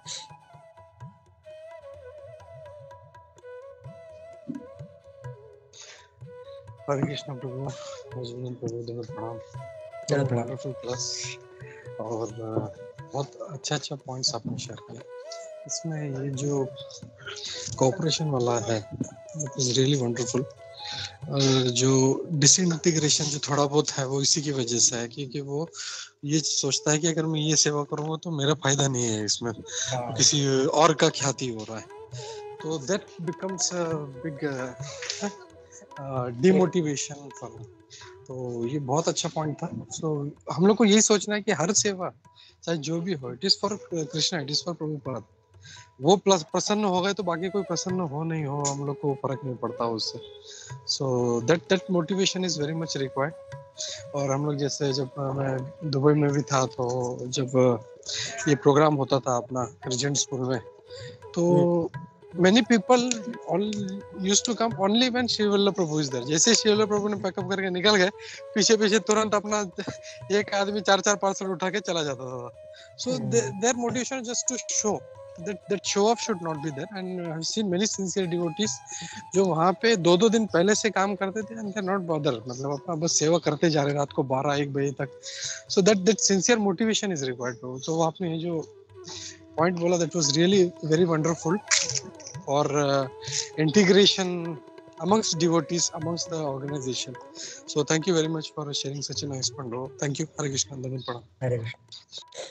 हरे कृष्ण प्रभु, प्रभु प्रणाम। वंडरफुल क्लास, और बहुत अच्छा अच्छा पॉइंट्स आपने शेयर किया। इसमें ये जो कोऑपरेशन वाला है, इट इज रियली वंडरफुल। जो डिसइंटीग्रेशन जो थोड़ा बहुत है, वो इसी की वजह से है, क्योंकि वो ये सोचता है कि अगर मैं ये सेवा करूँगा तो मेरा फायदा नहीं है इसमें, किसी और का ख्याति हो रहा है। तो that becomes a big demotivation for me. तो ये बहुत अच्छा पॉइंट था। सो so, हम लोग को यही सोचना है कि हर सेवा चाहे जो भी हो, it is for Krishna, it is for Prabhupada. वो प्लस प्रसन्न हो गए तो बाकी कोई प्रसन्न हो नहीं हो, हम लोग को फर्क नहीं पड़ता उससे। So that that motivation is very much required. और हम लोग जैसे जब मैं दुबई में भी था, तो जब ये प्रोग्राम होता था अपना रीजेंट्सपुर में, तो many people all used to come only when Shri Vallabh Prabhu is there. जैसे श्री वल्लभ प्रभु ने पैकअप करके निकल गए, पीछे पीछे तुरंत अपना एक आदमी चार चार पार्सल उठा के चला जाता था। So their motivation just to show that that show off should not be there. And I have seen many sincere devotees जो वहाँ पे दो दो दिन पहले से काम करते थे, and they're not bother, मतलब अपना बस सेवा करते जा रहे रात को बारह एक बजे तक। So that that sincere motivation is required. तो आपने ये जो पॉइंट बोला that was really very wonderful और integration amongst devotees amongst the organization. So thank you very much for sharing such a nice point. Thank you. Hare Krishna. Dandan pranam. Hare Krishna.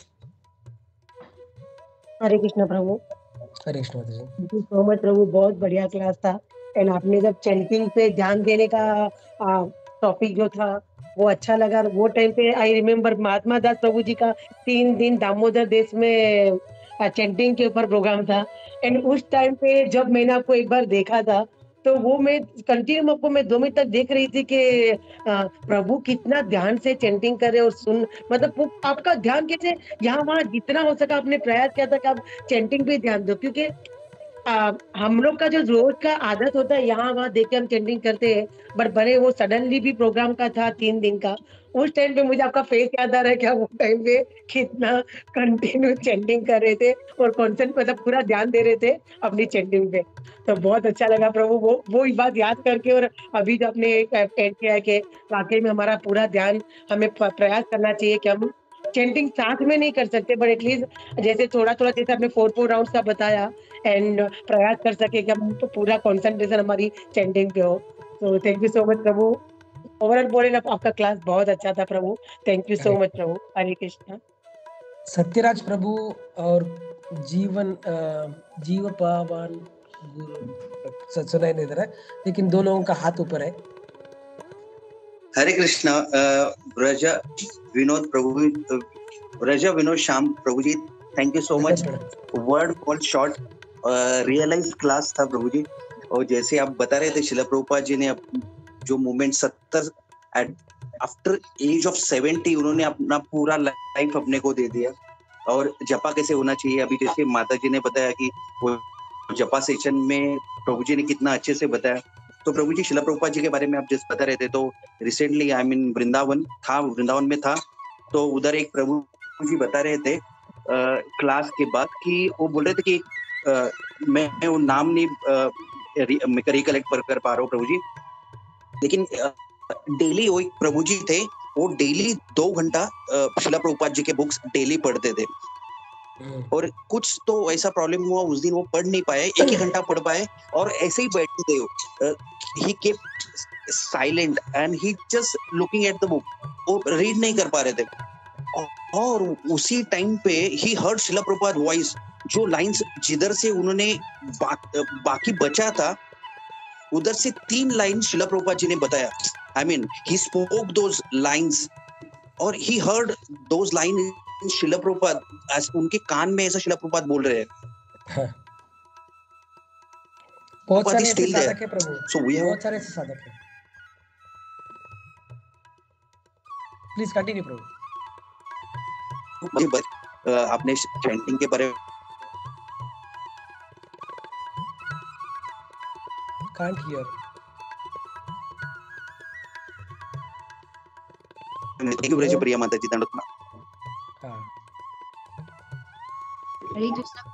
Hare Krishna प्रभु। हरे कृष्ण माता जी। Thank you so much प्रभु, बहुत बढ़िया class था। And आपने जब चैंटिंग पे ध्यान देने का टॉपिक जो था वो अच्छा लगा। वो टाइम पे आई रिमेम्बर महात्मा दास प्रभु जी का तीन दिन दामोदर देश में चैंटिंग के ऊपर प्रोग्राम था। एंड उस टाइम पे जब मैंने आपको एक बार देखा था तो वो मैं कंटिन्यू आपको मैं दो मिनट तक देख रही थी कि आ, प्रभु कितना ध्यान से चैंटिंग करे और सुन, मतलब वो आपका ध्यान कैसे यहाँ वहाँ जितना हो सका आपने प्रयास किया था कि आप चैंटिंग पे ध्यान दो, क्योंकि आ, हम लोग का जो रोज का आदत होता है यहाँ वहाँ देख के हम चैंटिंग करते हैं, बट बड़े वो सडनली भी प्रोग्राम का था तीन दिन का। उस टाइम पे मुझे आपका फेस याद आ रहा है कि आप वो टाइम पे कितना कंटिन्यू चैंटिंग कर रहे थे और कॉन्सेंट मतलब पूरा ध्यान दे रहे थे अपनी चैंटिंग पे। तो बहुत अच्छा लगा प्रभु वो वो बात याद करके। और अभी जो आपने ऐड किया है कि वाकई में हमारा पूरा ध्यान, हमें प्रयास करना चाहिए कि हम चैंटिंग साथ में नहीं कर सकते बट एटलीस्ट जैसे थोड़ा थोड़ा जैसे आपने फोर फोर राउंड का बताया एंड प्रयास कर सके कि हम तो पूरा कंसंट्रेशन हमारी चैंटिंग पे हो। तो थैंक यू सो मच प्रभु। ओवरऑल बोले आपका क्लास बहुत अच्छा था प्रभु। थैंक यू सो मच प्रभु। हरे कृष्णा। सत्यराज प्रभु और जीवन जीव पावन गुरु सुनाई नहीं दे रहा है, लेकिन दो लोगों का हाथ ऊपर है। हरे कृष्णा। ब्रज विनोद प्रभु, ब्रज विनोद श्याम प्रभु जी, thank you so much. Word call short realise class था प्रभु जी। और जैसे आप बता रहे थे शिला प्रभुपाद जी ने जो मूवमेंट सत्तर at after age of seventy उन्होंने अपना पूरा लाइफ अपने को दे दिया। और जपा कैसे होना चाहिए, अभी जैसे माता जी ने बताया कि वो जपा सेशन में प्रभु जी ने कितना अच्छे से बताया। तो प्रभु जी शिला प्रभुपाद जी के बारे में आप जिस बता रहे थे, तो रिसेंटली आई मीन वृंदावन था, वृंदावन में था, तो उधर एक प्रभु जी बता रहे थे आ, क्लास के बाद कि वो बोल रहे थे कि आ, मैं वो नाम नहीं रिकलेक्ट कर, कर पा रहा हूँ प्रभु जी, लेकिन डेली वो एक प्रभु जी थे, वो डेली दो घंटा शिला प्रभुपाद जी के बुक्स डेली पढ़ते थे। और कुछ तो ऐसा प्रॉब्लम हुआ उस दिन वो पढ़ नहीं पाए, एक ही घंटा पढ़ पाए और ऐसे ही बैठे थे। He kept silent and he just looking at the book, वो रीड नहीं कर पा रहे थे। और उसी टाइम पे he heard Shila Prabhupada voice, जो लाइंस जिधर से उन्होंने बा, बाकी बचा था उधर से तीन लाइन शिला प्रभुपाद जी ने बताया। I mean he spoke those lines और ही हर्ड दोज लाइन शिला प्रभुपाद, उनके कान में ऐसा शिला प्रभुपाद बोल रहे हैं। बहुत सारे ऐसे साधक है प्रभु, so we have... बहुत सारे ऐसे साधक है। प्लीज कंटिन्यू प्रभु। आपने चैंटिंग के बारे में can't hear. Thank you Braj Priya माता जी। दंडोत। हां हरे कृष्णा।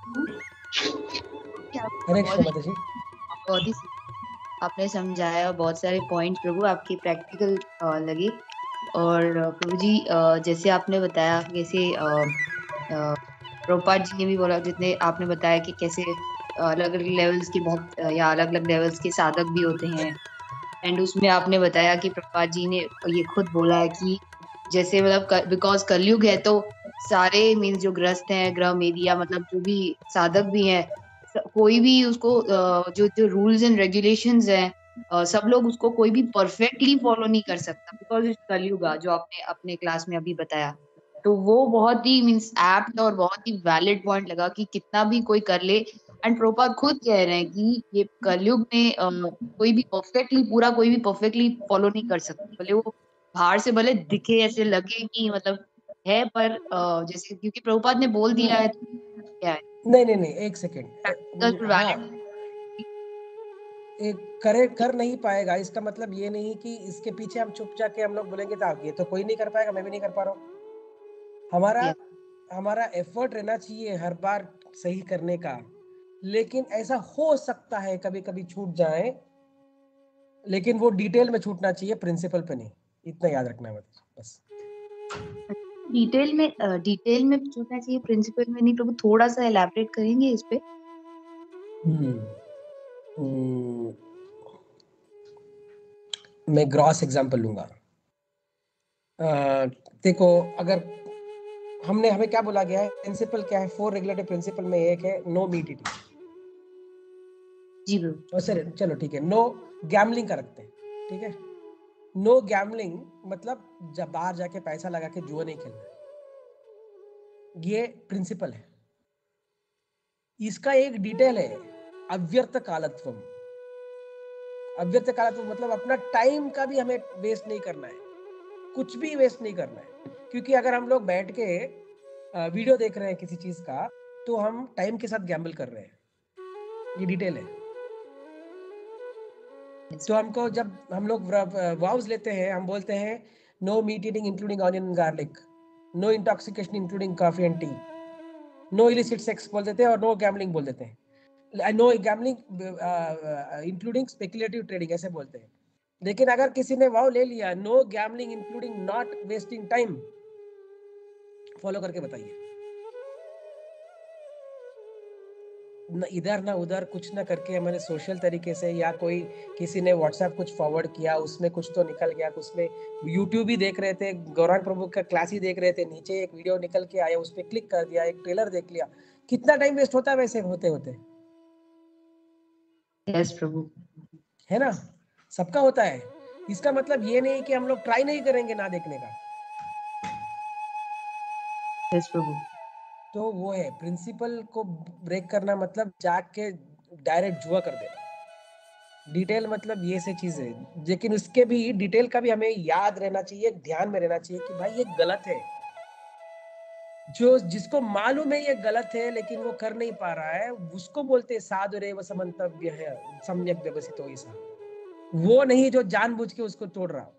हरे कृष्णा माता जी। बहुत ही आपने समझाया, बहुत सारे पॉइंट्स प्रभु आपके प्रैक्टिकल लगे। और प्रभु जी जैसे आपने बताया, जैसे प्रभुपाद जी ने भी बोला, जितने आपने बताया कि कैसे अलग अलग लेवल्स के भक्त या अलग अलग लेवल्स के साधक भी होते हैं। एंड उसमें आपने बताया कि प्रभुपाद जी ने ये खुद बोला है कि जैसे मतलब बिकॉज कलयुग है तो सारे मीन्स जो ग्रस्त हैं ग्रह में भी, या मतलब जो भी साधक भी हैं, कोई भी उसको जो जो रूल्स एंड रेगुलेशंस हैं सब लोग उसको कोई भी परफेक्टली फॉलो नहीं कर सकता बिकॉज इट्स कलयुग, जो आपने अपने क्लास में अभी बताया। तो वो बहुत ही मीन्स एप्ट और बहुत ही वैलिड पॉइंट लगा कि कितना भी कोई कर ले। एंड प्रभुपाद खुद कह रहे हैं कि ये कलयुग में uh, कोई भी परफेक्टली पूरा कोई भी परफेक्टली फॉलो नहीं कर सकता, भले वो बाहर से भले दिखे ऐसे लगे कि मतलब है, पर uh, जैसे क्योंकि प्रभुपाद ने बोल दिया है तो क्या है। नहीं नहीं नहीं एक सेकेंड। हाँ, एक करे कर नहीं पाएगा इसका मतलब ये नहीं कि इसके पीछे हम चुप जाके हम लोग बोलेंगे तो ये तो कोई नहीं कर पाएगा, मैं भी नहीं कर पा रहा हूँ। हमारा yeah. हमारा एफर्ट रहना चाहिए हर बार सही करने का, लेकिन ऐसा हो सकता है कभी कभी छूट जाए, लेकिन वो डिटेल में छूटना चाहिए, प्रिंसिपल पे नहीं। इतना याद रखना है बस। डिटेल में डिटेल में सोचना चाहिए, प्रिंसिपल में नहीं। प्रभु थोड़ा सा एलैबोरेट करेंगे इस पे? हम्म हम्म, मैं ग्रॉस एग्जांपल लूंगा। अ, देखो, अगर हमने हमें क्या बोला गया है, प्रिंसिपल क्या है, फोर रेगुलेटरी प्रिंसिपल में एक है नो मीट ईटिंग। जी प्रभु। और सर चलो ठीक है, नो गैम्बलिंग का रखते हैं, ठीक है। नो गैम्बलिंग मतलब जब बाहर जाके पैसा लगा के जुआ नहीं खेलना, ये प्रिंसिपल है। इसका एक डिटेल है अव्यर्थ कालत्वम। अव्यर्थ कालत्वम मतलब अपना टाइम का भी हमें वेस्ट नहीं करना है, कुछ भी वेस्ट नहीं करना है। क्योंकि अगर हम लोग बैठ के वीडियो देख रहे हैं किसी चीज का, तो हम टाइम के साथ गैम्बल कर रहे हैं, ये डिटेल है। तो हमको जब हम लोग वाउज लेते हैं, हम बोलते हैं no meat eating including onion and garlic, no intoxication including coffee and tea, no illicit sex बोल देते हैं, और नो गैम्बलिंग बोल देते हैं, no gambling including speculative trading ऐसे बोलते हैं। लेकिन अगर किसी ने वाव ले लिया no gambling including not wasting time, follow करके बताइए। न इधर ना उधर कुछ ना करके मैंने सोशल तरीके से, या कोई किसी ने व्हाट्सएप कुछ फॉरवर्ड किया, उसमें कुछ तो निकल गया, उसमें यूट्यूब ही देख रहे थे, गौरांग प्रभु का क्लास ही देख रहे थे, नीचे एक वीडियो निकल के आया, उस पर क्लिक कर दिया, एक ट्रेलर देख लिया, कितना टाइम वेस्ट होता है वैसे होते होते। यस प्रभु। है ना, सबका होता है। इसका मतलब ये नहीं कि हम लोग ट्राई नहीं करेंगे ना देखने का। यस प्रभु। तो वो है प्रिंसिपल को ब्रेक करना, मतलब जाके डायरेक्ट जुआ कर देना। डिटेल मतलब ये से चीज है, लेकिन उसके भी डिटेल का भी हमें याद रहना चाहिए, ध्यान में रहना चाहिए कि भाई ये गलत है। जो जिसको मालूम है ये गलत है लेकिन वो कर नहीं पा रहा है, उसको बोलते हैं साधुरेव समंतव्य है सम्यक व्यवसितो ऐसा। वो नहीं जो जानबूझ के उसको तोड़ रहा।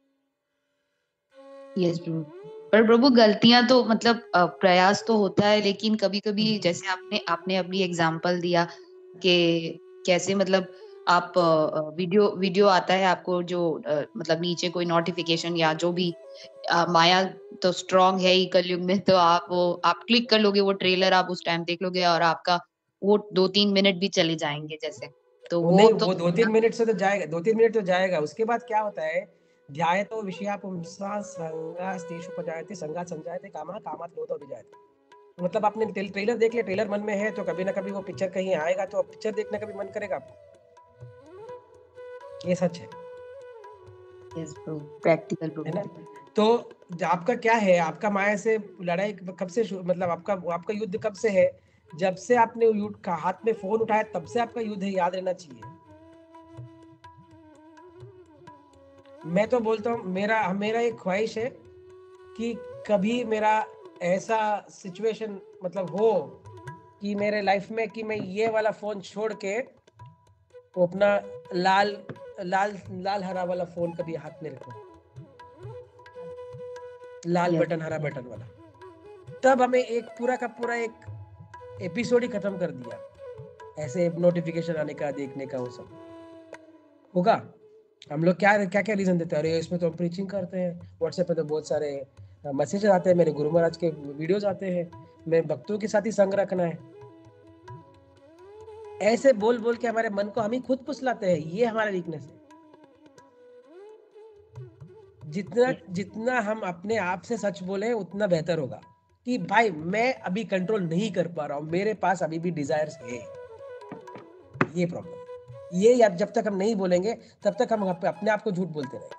यस प्रभु। पर प्रभु गलतियां तो मतलब अ, प्रयास तो होता है, लेकिन कभी कभी जैसे आपने आपने अपनी एग्जांपल दिया कि कैसे मतलब आप अ, वीडियो वीडियो आता है आपको, जो अ, मतलब नीचे कोई नोटिफिकेशन या जो भी, अ, माया तो स्ट्रांग है ही कलयुग में, तो आप वो आप क्लिक कर लोगे, वो ट्रेलर आप उस टाइम देख लोगे और आपका वो दो तीन मिनट भी चले जाएंगे जैसे, तो वो वो नहीं, तो वो दो तीन मिनट से तो जाएगा, दो तीन मिनट तो जाएगा। उसके बाद क्या होता है, ध्यायतो विषया पुंसा संगास्तेषु उपजायते संगात् संजायते कामः कामात् क्रोधो विजायते। मतलब आपने ट्रेलर देख लिया, ट्रेलर मन में है, तो कभी ना कभी वो पिक्चर कहीं आएगा, तो पिक्चर देखने का भी मन करेगा आपको। ये सच है। यस प्रभु, प्रैक्टिकल है ना। प्रभु। तो आपका क्या है, आपका माया से लड़ाई कब से शुरू, मतलब आपका आपका युद्ध कब से है? जब से आपने युद्ध का हाथ में फोन उठाया तब से आपका युद्ध है, याद रहना चाहिए। मैं तो बोलता हूँ, मेरा मेरा एक ख्वाहिश है कि कभी मेरा ऐसा सिचुएशन मतलब हो कि मेरे लाइफ में कि मैं ये वाला फोन छोड़ के वो अपना लाल लाल लाल हरा वाला फोन कभी हाथ में रखूं, लाल Yes. बटन हरा बटन वाला। तब हमें एक पूरा का पूरा एक एपिसोड ही खत्म कर दिया, ऐसे नोटिफिकेशन आने का, देखने का, वो सब होगा। हम लोग क्या क्या क्या रीजन देते हैं, अरे इसमें तो हम प्रीचिंग करते हैं, व्हाट्सएप पे तो बहुत सारे मैसेज आते हैं, मेरे गुरु महाराज के वीडियोस आते हैं, मैं भक्तों के साथ ही संग रखना है। ऐसे बोल बोल के हमारे मन को हम ही खुद फुसलाते हैं, ये हमारा वीकनेस है। जितना जितना हम अपने आप से सच बोले उतना बेहतर होगा कि भाई मैं अभी कंट्रोल नहीं कर पा रहा हूँ, मेरे पास अभी भी डिजायर्स है, ये प्रॉब्लम। ये या जब तक हम नहीं बोलेंगे तब तक हम अपने आप को झूठ बोलते रहेंगे।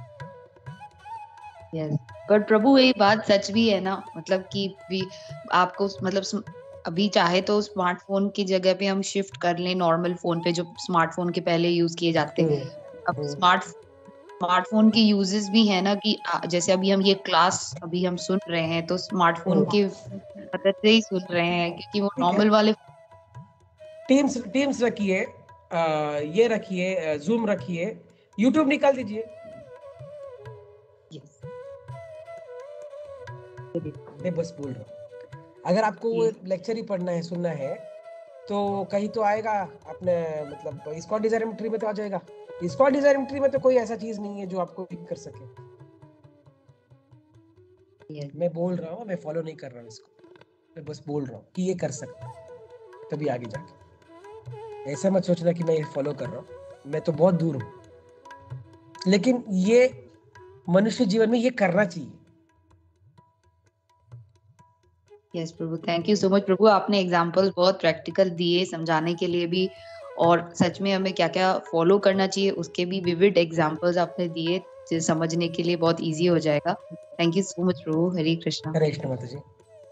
यस, पर प्रभु ये बात सच भी है ना, मतलब कि भी आपको मतलब स्म- अभी चाहे तो स्मार्टफोन की जगह पे हम शिफ्ट कर लें नॉर्मल फोन पे, जो स्मार्टफोन के पहले यूज किए जाते। अब स्मार्ट स्मार्टफोन के यूजेस भी है ना, कि आ, जैसे अभी हम ये क्लास अभी हम सुन रहे हैं तो स्मार्टफोन के मदद से ही सुन रहे हैं, क्योंकि वो नॉर्मल वाले टीम्स टीम्स रखिए, ये रखिए, जूम रखिए, यूट्यूब निकाल दीजिए। Yes. मैं बस बोल रहा हूँ, अगर आपको वो लेक्चर ही पढ़ना है, सुनना है, तो कहीं तो आएगा अपने, मतलब स्कॉट डिजाइनिंग ट्री में तो आ जाएगा। स्कॉट डिजाइनिंग ट्री में तो कोई ऐसा चीज नहीं है जो आपको पिक कर सके। Yes. मैं बोल रहा हूँ, मैं फॉलो नहीं कर रहा हूँ इसको, मैं बस बोल रहा हूँ कि ये कर सकता है कभी आगे जाके। ऐसा मत सोचना कि मैं ये फॉलो कर रहा हूँ, मैं तो बहुत दूर हूँ, लेकिन ये मनुष्य जीवन में ये करना चाहिए। यस प्रभु, थैंक यू सो मच प्रभु। आपने एग्जाम्पल बहुत प्रैक्टिकल दिए समझाने के लिए भी, और सच में हमें क्या क्या फॉलो करना चाहिए उसके भी विविड एग्जाम्पल्स आपने दिए, जिसे समझने के लिए बहुत इजी हो जाएगा। थैंक यू सो मच प्रभु। हरे कृष्णा। हरे कृष्ण माता जी।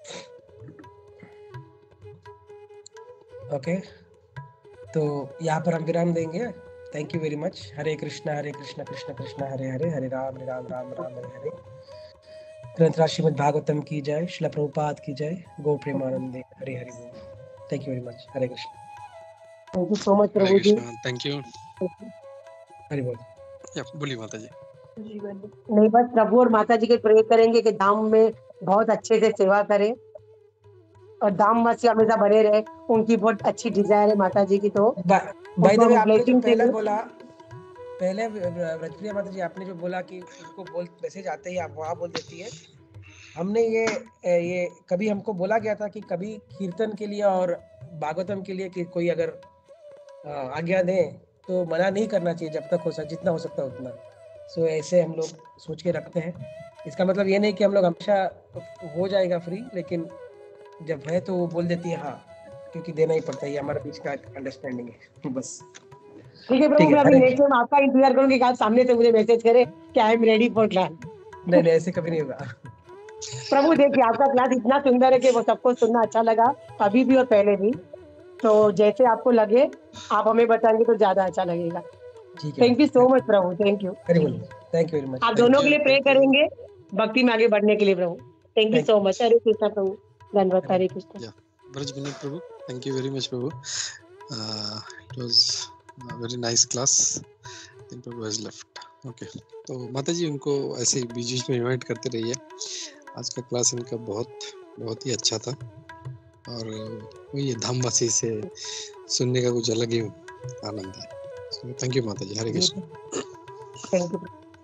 ओके, तो यहाँ पर हम विराम देंगे। Thank you very much. Hare Krishna Hare Krishna Krishna Krishna Hare Hare, Hare Ram Hare Ram Ram Ram Hare Hare. ग्रंथराज श्रीमद् भागवतम की जय, श्रील प्रभुपाद की जय, गो प्रेमानंदे, हरे हरि बोल। Thank you very much. Hare Krishna. Thank you so much हरे प्रभु जी। Krishna, thank you. हरि बोल। या बोलिए माता जी। नहीं, बस प्रभु और माता जी के प्रे करेंगे कि धाम में बहुत अच्छे से सेवा करें और धाम में से हमेशा बने रहे। उनकी बहुत अच्छी डिजायर है माता जी की, तो बाय द वे, उनको आपने जो ब्लेसिंग पहले चाहिए। बोला, पहले व्रजप्रिया माता जी आपने जो बोला कि उनको बोल मैसेज आते ही आप वहाँ बोल देती है, हमने ये ये कभी हमको बोला गया था कि कभी कीर्तन के लिए और भागवतम के लिए कि कोई अगर आज्ञा दे तो मना नहीं करना चाहिए जब तक हो सक जितना हो सकता है उतना। सो ऐसे हम लोग सोच के रखते हैं। इसका मतलब ये नहीं कि हम लोग हमेशा हो जाएगा फ्री, लेकिन जब है तो वो बोल देती है हाँ, क्योंकि देना ही पड़ता है, ये हमारे बीच का अंडरस्टैंडिंग है बस। ठीक है प्रभु, मैं अभी नेक्स्ट टाइम आपका इंतजार करूंगी कि आप सामने से मुझे मैसेज करें कि I am ready for class. नहीं नहीं, ऐसे कभी नहीं होगा प्रभु देखिए, आपका क्लास इतना सुंदर है कि वो सबको सुनना अच्छा लगा, अभी भी और पहले भी। तो जैसे आपको लगे आप हमें बताएंगे तो ज्यादा अच्छा लगेगा। ठीक है। थैंक यू सो मच प्रभु, thank you. Thank you very much. आप दोनों के लिए प्रे करेंगे भक्ति में आगे बढ़ने के लिए प्रभु। Thank you so much. Hare Krishna प्रभु, धन्यवाद। Hare Krishna. Braj Vinod Prabhu, thank you very much प्रभु। It was very nice class. Think प्रभु हैज लेफ्ट। ओके, तो माता जी उनको ऐसे ही बीच बीच में इनवाइट करते रहिए। आज का क्लास इनका बहुत बहुत ही अच्छा था, और ये धामवासी से सुनने का कुछ अलग ही आनंद है। थैंक यू माता जी। Hare Krishna. Thank you.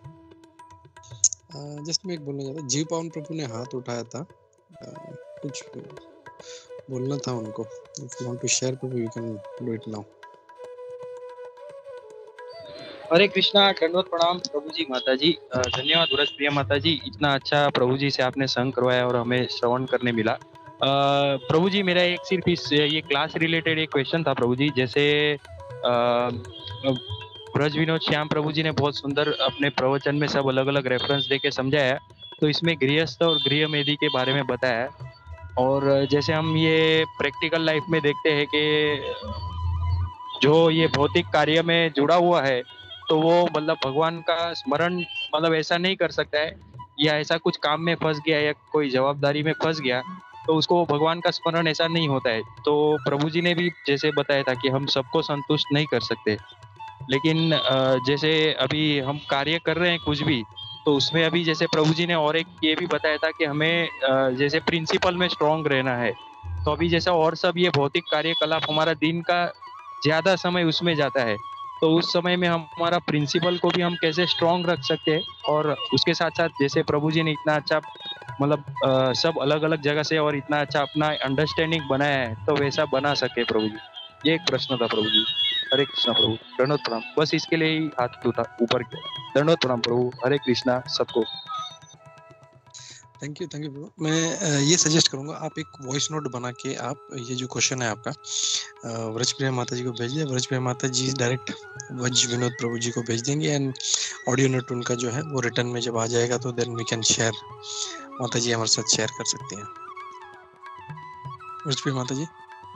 Just मैं एक बोलना चाहता, जीव पावन प्रभु ने हाथ उठाया था, uh, कुछ बोलना था उनको। If you want to share प्रभु, you can do it now. Hare Krishna, दंडवत प्रणाम प्रभु जी। माता जी धन्यवाद। व्रज प्रिया माता जी, इतना अच्छा प्रभु जी से आपने संग करवाया और हमें श्रवण करने मिला। प्रभु जी, मेरा एक सिर्फ इस ये क्लास रिलेटेड एक क्वेश्चन था प्रभु जी। जैसे ब्रज विनोद श्याम प्रभु जी ने बहुत सुंदर अपने प्रवचन में सब अलग अलग रेफरेंस देके समझाया, तो इसमें गृहस्थ और गृहमेधी के बारे में बताया। और जैसे हम ये प्रैक्टिकल लाइफ में देखते हैं कि जो ये भौतिक कार्य में जुड़ा हुआ है तो वो मतलब भगवान का स्मरण मतलब ऐसा नहीं कर सकता है, या ऐसा कुछ काम में फंस गया या कोई जवाबदारी में फंस गया तो उसको भगवान का स्मरण ऐसा नहीं होता है। तो प्रभु जी ने भी जैसे बताया था कि हम सबको संतुष्ट नहीं कर सकते, लेकिन जैसे अभी हम कार्य कर रहे हैं कुछ भी, तो उसमें अभी जैसे प्रभु जी ने और एक ये भी बताया था कि हमें जैसे प्रिंसिपल में स्ट्रांग रहना है। तो अभी जैसा और सब ये भौतिक कार्यकलाप हमारा दिन का ज्यादा समय उसमें जाता है, तो उस समय में हम हमारा प्रिंसिपल को भी हम कैसे स्ट्रांग रख सकते हैं। और उसके साथ साथ जैसे प्रभु जी ने इतना अच्छा मतलब सब अलग अलग जगह से और इतना अच्छा अपना अंडरस्टैंडिंग बनाया है, तो वैसा बना सके प्रभु जी। ये एक प्रश्न था प्रभु जी। हरे कृष्णा प्रभु, दंडवत प्रणाम। बस इसके लिए ही हाथ उठा ऊपर किया। दंडवत प्रणाम प्रभु। हरे कृष्णा सबको। थैंक यू थैंक यू प्रभु। मैं ये सजेस्ट करूंगा, आप एक वॉइस नोट बना के आप ये जो क्वेश्चन है आपका व्रज प्रिया माता जी को भेजिए। व्रज प्रिया माता जी डायरेक्ट व्रज विनोद प्रभु जी को भेज देंगे, एंड ऑडियो नोट उनका जो है वो रिटर्न में जब आ जाएगा तो देन वी कैन शेयर। माता जी हमारे साथ शेयर कर सकती हैं। व्रज प्रिया माता जी।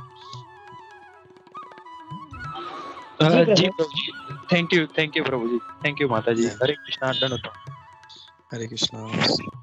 जी प्रभु जी, थैंक यू थैंक यू प्रभु जी, थैंक यू माता जी। हरे कृष्णा, दंडवत। हरे कृष्णा।